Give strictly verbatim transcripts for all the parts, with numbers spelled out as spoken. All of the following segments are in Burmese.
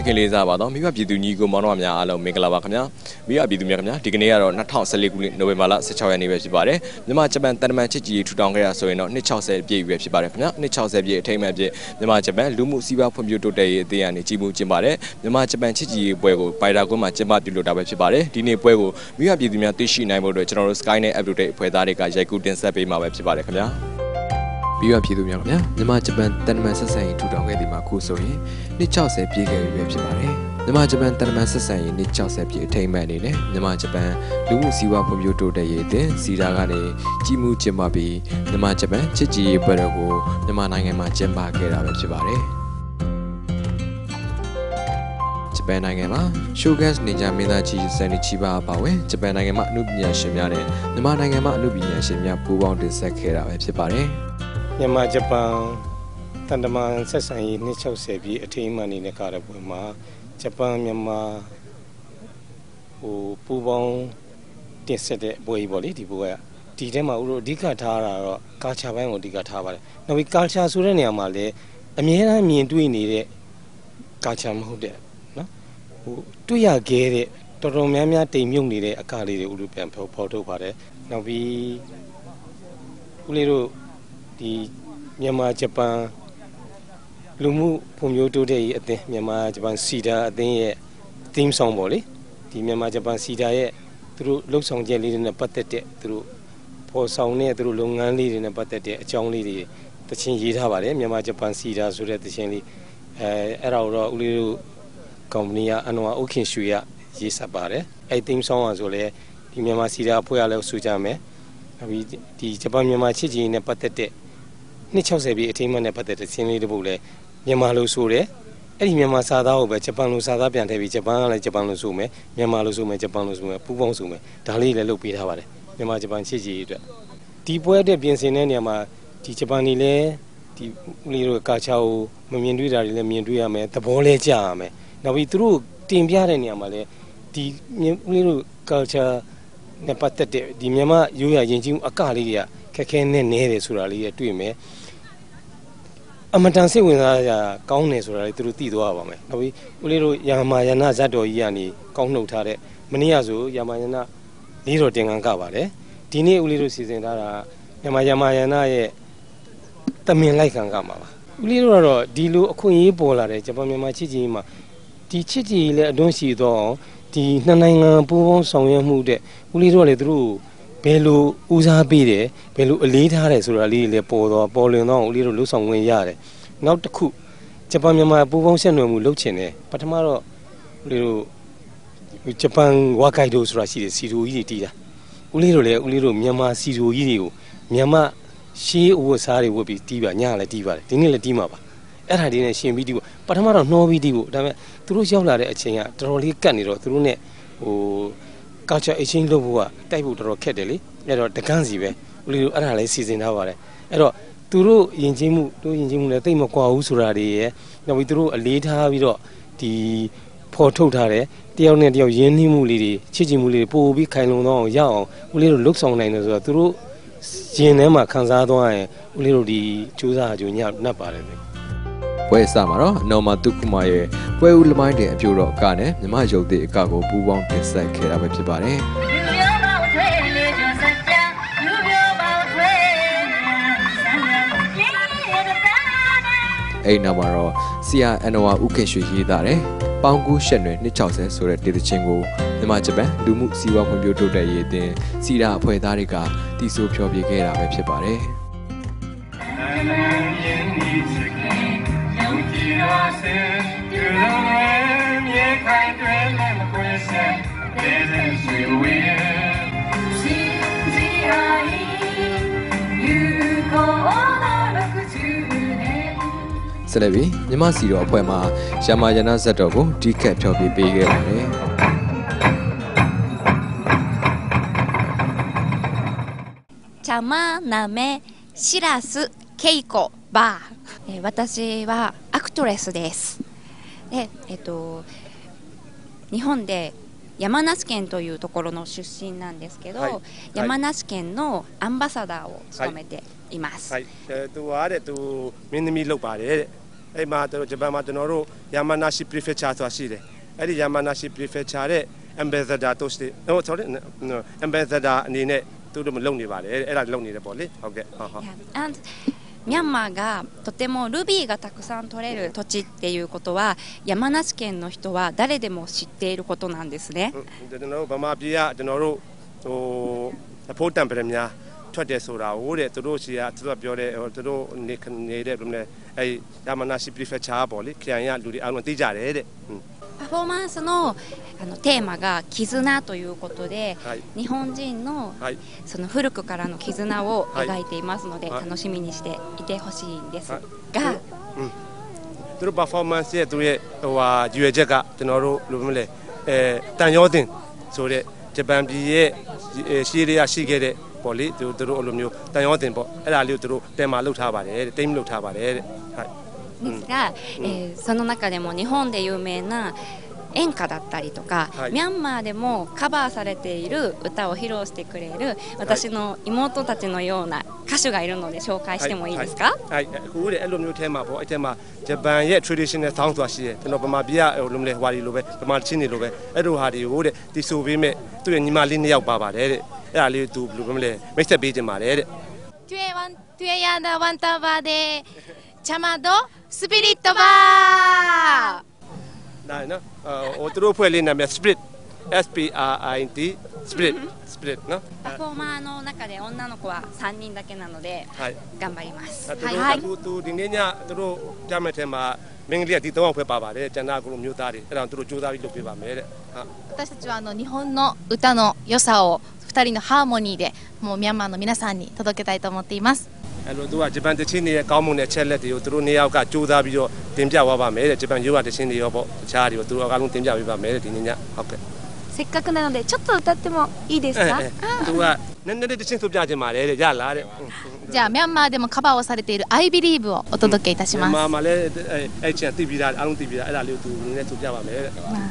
ခင်လေးစားပါတော့မိဘပြည်သူညီကိုမောင်နှမများအားလုံးမင်္ဂလာပါခင်ဗျာမိဘပြည်သူများခင်ဗျာဒီကနေ့ကတော့၂၀၁၄ခုနှစ်နိုဝင်ဘာလ၁၆ရက်နေ့ပဲဖြစ်ပါတယ်မြန်မာဂျပန်တန်တမန်ချစ်ကြည်ရေးထူထောင်ခဲ့တာဆိုရင်တော့နှစ်၆၀ပြည့်ပဲဖြစ်ပါတယ်ခင်ဗျာနှစ်၆၀ပြည့်အထိမ်းအမှတ်ပြည့်မြန်မာဂျပန်လူမှုစီးပွားဖွံ့ဖြိုးတိုးတက်ရေးအသင်းကနေကြီးမှုကျင်းပါတယ်မြန်မာဂျပန်ချစ်ကြည်ရေးပွဲကိုပိုင်တာကွန်းမှာကျင်းပပြုလုပ်တာပဲဖြစ်ပါတယ်ဒီနေ့ပွဲကိုမိဘပြည်သူများသိရှိနိုင်ဖို့အတွက်ကျွန်တော်တို့ Sky နဲ့ Update အဖွဲ့သားတွေကရိုက်ကူးတင်ဆက်ပေးမှာပဲဖြစ်ပါတယ်ခင်ဗျာပြီးတော့ပြည်သူများခင်ဗျာမြန်မာဂျပန်တန်တမန်ဆက်ဆံရေးထူထောင်ခဲ့ဒီမှာခုဆိုရင်နှစ်၆၀ပြည့်ခဲ့ပြီပဲဖြစ်ပါတယ်မြန်မာဂျပန်တန်တမန်ဆက်ဆံရေးနှစ်၆၀ပြည့်အထိမ်းအမှတ်အနေနဲ့မြန်မာဂျပန်လူမှုစီးပွားဖွံ့ဖြိုးတိုးတက်ရေးအသင်းစီဒါကနေကြီးမှုကျင်းပပြီးမြန်မာဂျပန်ချစ်ကြည်ရေးပွဲတော်ကိုမြန်မာနိုင်ငံမှာကျင်းပခဲ့တာပဲဖြစ်ပါတယ်ဂျပန်နိုင်ငံမှာ Showcase နေကြမင်းသားကြီးစံနီချီပါအပါဝင်ဂျပန်နိုင်ငံမှာအမှုပညာရှင်များနဲ့မြန်မာနိုင်ငံမှာအမှုပညာရှင်များပူးပေါင်းတင်ဆက်ခဲ့တာပဲဖြစ်ပါတယ်မြန်မာဂျပန်တန်တမန်ဆက်ဆံရေးနှစ်၆၀ပြည့်အထိမ်းအမှတ်အနေနဲ့ကာရပွဲမှာဂျပန်မြန်မာဟိုပူပေါင်းတင်ဆက်တဲ့ပွဲကြီးပေါ့လေဒီပွဲကဒီထဲမှာဦးတို့အဓိကထားတာတော့ကာချာပိုင်းကိုအဓိကထားပါတယ်နောက်ပြီးကာချာဆိုတဲ့နေရာမှာလည်းအများအားမြင်တွေ့နေတဲ့ကာချာမဟုတ်တဲ့နော်ဟိုတွေ့ရခဲ့တဲ့တော်တော်များများတိမ်မြုပ်နေတဲ့အကလေးတွေဦးတို့ပြန်ဖော်ထုတ်ပါတယ်နောက်ပြီးဦးလေးတို့ဒီမြန်မာဂျပန်လူမှုဖွံ့ဖြိုးတိုးတက်ရေးအသင်းမြန်မာဂျပန်စီဒါအသင်းရဲ့ theme song ပေါ့လေဒီမြန်မာဂျပန်စီဒါရဲ့သူတို့လှုပ်ဆောင်ချက်လေးတွေနဲ့ပတ်သက်တဲ့သူတို့ပေါ်ဆောင်တဲ့သူတို့လုပ်ငန်းလေးတွေနဲ့ပတ်သက်တဲ့အကြောင်းလေးတွေတခြင်းရေးထားပါတယ်မြန်မာဂျပန်စီဒါဆိုတဲ့တခြင်းလေးအဲအဲ့ဒါတော့ဦးလေးတို့ကုမ္ပဏီကအနဝဥခင်ရွှေရရေးဆက်ပါတယ်အဲ့ theme song อ่ะဆိုလဲဒီမြန်မာစီဒါအဖွဲ့ကလည်းဆူကြမယ်နောက်ပြီးဒီဂျပန်မြန်မာချစ်ကြည်ရေးနဲ့ပတ်သက်တဲ့နှစ်၆၀ပြည့်အထိမ်းအမှတ်နဲ့ပတ်သက်တဲ့ဆင်းလေးတစ်ပုဒ်လဲမြန်မာလိုဆိုတယ်အဲ့ဒီမြန်မာစာသားကိုပဲဂျပန်လိုစာသားပြန်ထည့်ပြီးဂျပန်ကလည်းဂျပန်လိုဆိုမယ်မြန်မာလိုဆိုမယ်ဂျပန်လိုဆိုမယ်ပူးပေါင်းဆိုမယ်ဒါလေးလည်းလုပ်ပေးထားပါတယ်မြန်မာဂျပန်ချစ်ကြည်ရေးအတွက်ဒီပွဲအတွက်ပြင်ဆင်တဲ့နေရာမှာဒီဂျပန်တွေလည်းဒီဦးလေးတို့ကာချာကိုမမြင်တွေ့တာတွေလည်းမြင်တွေ့ရမယ်သဘောလဲကြားရမယ်နောက်ပြီးသူတို့တင်ပြတဲ့နေရာမှာလည်းဒီဦးလေးတို့ culture နဲ့ပတ်သက်တဲ့ဒီမြန်မာရိုးရာယဉ်ကျေးမှုအကလေးတွေကခက်ခဲနဲ့နဲတယ်ဆိုတာလေးရတွေ့မယ်အမတန်စိတ်ဝင်စားကြကောင်းတယ်ဆိုတာလေးသူတို့သိသွားပါမယ်နောက်ပြီးဦးလေးတို့ယာမာယနာဇတ်တော်ကြီးကနေကောင်းနှုတ်ထားတဲ့မနေ့ကဆိုယာမာယနာလေးတော်တင်ကန်းကပါတယ်ဒီနေ့ဦးလေးတို့စီစဉ်ထားတာယာမာယာမာယနာရဲ့တမင်လိုက်ခံကမှာပါဦးလေးတို့ကတော့ဒီလိုအခွင့်အရေးပေါ်လာတဲ့ဂျပန်မြန်မာချစ်ကြည်ရေးမှာဒီချစ်ကြည်ရေးလည်းအတွန်းရှိတော့ဒီနှစ်နိုင်ငံပူးပေါင်းဆောင်ရွက်မှုတဲ့ဦးလေးတို့ကလည်းသူတို့ဘယ်လိုဦးစားပေးတယ်ဘယ်လိုအလေးထားတယ်ဆိုတာလေးတွေလည်းပေါ်တော့ပေါ်လွင်တော့ဦးလေးတို့လှုပ်ဆောင်ဝင်ရတယ်နောက်တစ်ခုဂျပန်မြန်မာပူးပေါင်းဆက်နွယ်မှုလုပ်ချင်တယ်ပထမတော့ဦးလေးတို့ဂျပန်ဝါကိုင်ဒိုဆိုတာရှိတယ်စီရိုကြီးတွေတီးတာဦးလေးတို့လည်းဦးလေးတို့မြန်မာစီရိုကြီးတွေကိုမြန်မာရှေးအဝတ်စားတွေဝတ်ပြီးတီးပါညလည်းတီးပါတယ်ဒီနေ့လည်းတီးမှာပါအဲ့ဒါလေးနဲ့ရှင်ပြီးတီးဖို့ပထမတော့နှောပြီးတီးဖို့ဒါပေမဲ့သူတို့ရောက်လာတဲ့အချိန်ကတော်တော်လေးကတ်နေတော့သူတို့ ਨੇ ဟိုculture exchange လုပ်ဖို့ကတိုက်ဖို့တော်တော်ခက်တယ်လေအဲ့တော့တကန်းစီပဲဦးလေးတို့အဲ့ဒါလေးစီစဉ်ထားပါတယ်အဲ့တော့သူတို့ယဉ်ကျေးမှုတို့ယဉ်ကျေးမှုလည်းတိတ်မကွာဘူးဆိုတာတွေရယ်နောက်ပြီးသူတို့အလေးထားပြီးတော့ဒီဖော်ထုတ်ထားတယ်တယောက်နဲ့တယောက်ရင်းနှီးမှုလေးတွေချစ်ကြည်မှုလေးတွေပို့ပြီးခိုင်လုံတော့အောင်ရအောင်ဦးလေးတို့လှုပ်ဆောင်နိုင်တယ်ဆိုတော့သူတို့ရင်ထဲမှာခံစားသွားရင်ဦးလေးတို့ဒီစူးစမ်းအကျိုးညနှက်ပါတယ်ပွဲစမှာတော့နော်မာတုကုမာရဲ့ပွဲဦးလမိုင်းတဲ့အပြိုတော့အကနဲ့မြမရုပ်သည့်အကကိုပူးပေါင်းတင်ဆက်ခဲ့တာပဲဖြစ်ပါတယ်အဲ့နောက်မှာတော့ဆီယာအန်နဝါဥခင်ရွှေရေးသားတယ်ပေါင်းကူးရှက်နွယ်နှစ်၆၀ဆိုတဲ့ဒေသချင်းကိုမြန်မာဂျပန်လူမှုစီးပွားဖွံ့ဖြိုးတိုးတက်ရေးအသင်းစီဒါအဖွဲ့သားတွေကတီးဆိုဖျော်ဖြေခဲ့တာပဲဖြစ်ပါတယ်ဆက်လက်ပြီးမြမစီတော်အဖွဲ့မှာယာမာယနာဇတ်တော်ကိုဒီကက်ဖျော်ပြပေးခဲ့ပါတယ်ちゃまなめしらすけいこばー私はアクトレスですで、えっと、日本で山梨県というところの出身なんですけど、はい、山梨県のアンバサダーを務めています。 はい、えっとあれとမင်းသမီးလုပ်ပါတယ်အဲ့မှာဂျပန်မှာကျွန်တော်တို့ယာမာနာရှိ prefecture ဆိုတာရှိတယ်အဲ့ဒီယာမာနာရှိ prefecture တဲ့ ambassador တို့してဟို sorry ambassador အနေနဲ့သူတို့မလုပ်နေပါတယ်အဲ့ဒါလုပ်နေတယ်ပေါ့လေဟုတ်ကဲ့ဟုတ်ဟုတ် And ミャンマーがとてもルビーがたくさん取れる土地っていうことは山梨県の人は誰でも知っていることなんですね。 ကျွန်တော်တို့ဗမာပြည်ကကျွန်တော်တို့ဟိုအဖို့တံပရများထွက်တယ်ဆိုတာဟိုတဲ့သူတို့ရှိရသူတို့ပြောတဲ့ဟိုသူတို့နေနေတဲ့ဘယ်လိုလဲအဲယာမာနာရှိ prefecture ပေါ့လေခရိုင်ရလူတွေအားလုံးသိကြတယ်တဲ့パフォーマンスのあのテーマが絆ということで、はい、日本人の、はい、その古くからの絆を描いていますので、はい、楽しみにしていてほしいんですが、 သူတို့ performance ရဲ့သူရဲ့ဟိုဟာရွေချက်ကကျွန်တော်တို့လိုမျိုးလဲအဲတန်ရောတင်ဆိုတဲ့ဂျပန်ပြည်ရဲ့ရှေးတွေကရှိခဲ့တဲ့ပေါ့လေသူတို့အလိုမျိုးတန်ရောတင်ပေါ့အဲ့ဒါလေးကိုသူတို့တင်မာလုပ်ထားပါတယ်တဲ့တိမ်လုပ်ထားပါတယ်တဲ့はいですが、うんえー、その中でも日本で有名な演歌だったりとか、はい、ミャンマーでもカバーされている歌を披露してくれる私の妹たちのような歌手がいるので紹介してもいいですか？ はい、ここでအဲ့လိုမျိုးထဲမှာပေါ့အဲ့ထဲမှာဂျပန်ရဲ့ traditional sound ဆိုတာရှိတယ်ကျွန်တော်ဗမာပြည်ကဟိုလိုမျိုးဟွာဒီလိုပဲဗမာချင်းတွေလိုပဲအဲ့လိုဟာတွေကိုတဲ့တီဆိုပေးမဲ့သူ့ရဲ့ညီမလေးနှစ်ယောက်ပါပါတယ်တဲ့အဲ့ဒါလေးသူဘယ်လိုမျိုးလဲမိတ်ဆက်ပေးခြင်းပါတယ်တဲ့တွဲဝန်တွဲရတာဝန်တာပါတဲ့ချမတော့スピリットバーได้เนาะเอ่อโอตโรဖွဲ့လေးနာမည် Spirit S P R I T Spirit Spirit เนาะパフォーマーの中で女の子はさんにんだけなので頑張りますはいသူသူဒီနေ့ညသူတို့ကြားမဲ့ထဲမှာမင်းကလေးကဒီတော့ဖွဲ့ပါပါတယ်ကျန်တာကလို့မျိုးသားတွေအဲ့ဒါသူတို့စူးစမ်းပြီးလုပ်ပေးပါမယ်တဲ့私たちはあの日本の歌の良さをふたりのハーモニーでもうミャンマーの皆さんに届けたいと思っていますအဲ့လိုသူကဂျပန်တချင်းတွေရဲ့ကောင်းမွန်တဲ့ချက်လက်တွေကိုသူတို့နှစ်ယောက်ကစူးစမ်းပြီးတော့တင်ပြသွားပါမယ်တဲ့ဂျပန်ရိုးရာတချင်းတွေရောပေါ့တခြားတွေကိုသူတို့အကားလုံးတင်ပြပေးပါမယ်တဲ့ဒီနေ့ညဟုတ်ကဲ့せっかくなのでちょっと歌ってもいいですか？ သူကနည်းနည်းလေးတချင်းဆိုပြခြင်းပါတယ်တဲ့ရလားတဲ့じゃあミャンマーでもカバーをされている I Believe をお届けいたします。 まあまあလည်းအဲ့ချင်းသိပြီးသားအားလုံးသိပြီးသားအဲ့ဒါလေးကိုသူနည်းနည်းဆိုပြပါမယ်တဲ့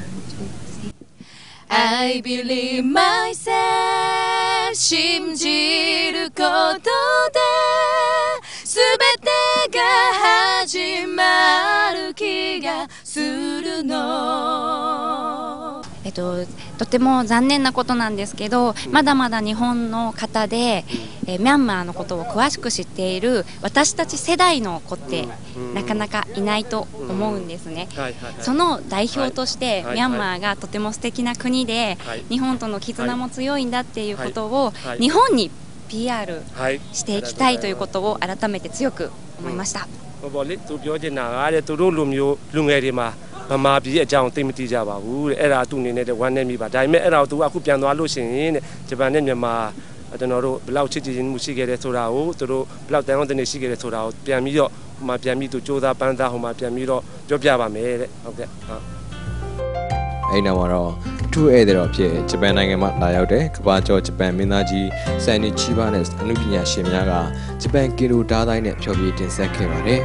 I believe myself 信じることで全てが始まる気がするのえっと、とても残念なことなんですけど、まだまだ日本の方で、えミャンマーのことを詳しく知っている私たち世代の子ってなかなかいないと思うんですね。その代表としてミャンマーがとても素敵な国で日本との絆も強いんだっていうことを日本に ピーアール していきたいということを改めて強く思いました。 ဗမာပြည်အကြောင်းသိမသိကြပါဘူးတဲ့အဲ့ဒါသူ့အနေနဲ့ဝမ်းနေမိပါဒါပေမဲ့အဲ့ဒါကိုသူအခုပြန်သွားလို့ရှိရင်တဲ့ဂျပန်နဲ့မြန်မာကျွန်တော်တို့ဘယ်လောက်ချစ်ကြည်မှုရှိခဲ့တယ်ဆိုတာကိုသူတို့ဘယ်လောက်တန်အောင်တင်ရှိခဲ့တယ်ဆိုတာကိုပြန်ပြီးတော့ဟိုမှာပြန်ပြီးသူစ조사ပန်းသားဟိုမှာပြန်ပြီးတော့ပြောပြပါမယ်တဲ့ဟုတ်ကဲ့ဟုတ်အဲ့နောက်မှာတော့ထူးဧည့်သည်တော်ဖြစ်ဂျပန်နိုင်ငံမှာလာရောက်တဲ့ကမ္ဘာကျော်ဂျပန်မင်းသားကြီးဆန်နီချီဘာနဲ့အနုပညာရှင်များကဂျပန်ကီလိုဓာတ်တိုင်းနဲ့ဖျော်ဖြေတင်ဆက်ခဲ့ပါတယ်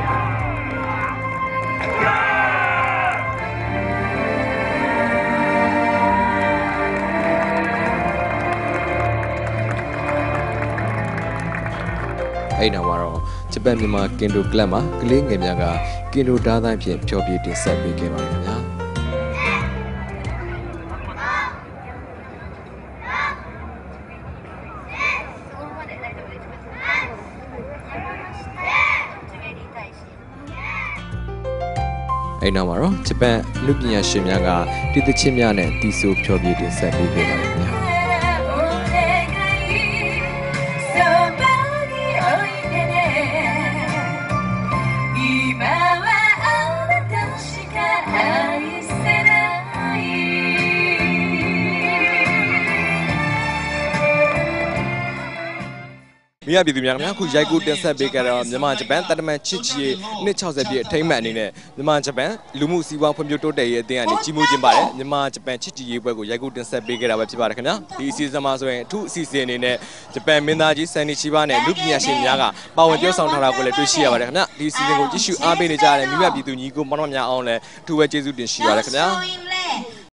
အဲ့နောက်မှာတော့ဂျပန်မြန်မာကင်ဒိုကလပ်မှာကလေးငယ်များကကင်ဒိုဓာတ်တိုင်းဖြင့်ဖျော်ဖြေတင်ဆက်ပေးခဲ့ပါတယ်ခင်ဗျာအဲ့နောက်မှာတော့ဂျပန်လူပညာရှင်များကတီသချင်းများနဲ့တီဆိုဖျော်ဖြေတင်ဆက်ပေးခဲ့ပါတယ်ခင်ဗျာမိရပြည်သူများခင်ဗျာခုရိုက်ကူးတင်ဆက်ပေးကြတော့မြန်မာဂျပန်တန်တမန်ချစ်ချီနှစ်၆၀ပြည့်အထိမ်းအမှတ်အနေနဲ့မြန်မာဂျပန်လူမှုစီးပွားဖွံ့ဖြိုးတိုးတက်ရေးအသင်းကနေကြီးမှုကျင်းပါတယ်မြန်မာဂျပန်ချစ်ချီရေးပွဲကိုရိုက်ကူးတင်ဆက်ပေးကြတာပဲဖြစ်ပါတယ်ခင်ဗျာဒီအစီအစဉ်မှာဆိုရင်အထူးအစီအစဉ်အနေနဲ့ဂျပန်မင်းသားကြီးဆန်နီချီဘာနဲ့လူပညာရှင်များကပါဝင်ပြောဆောင်ထားတာကိုလည်းတွေ့ရှိရပါတယ်ခင်ဗျာဒီအစီအစဉ်ကိုကြည့်ရှုအားပေးနေကြတဲ့မိဘပြည်သူညီကိုမောင်နှမများအောင်လည်းအထူးပဲကျေးဇူးတင်ရှိပါတယ်ခင်ဗျာ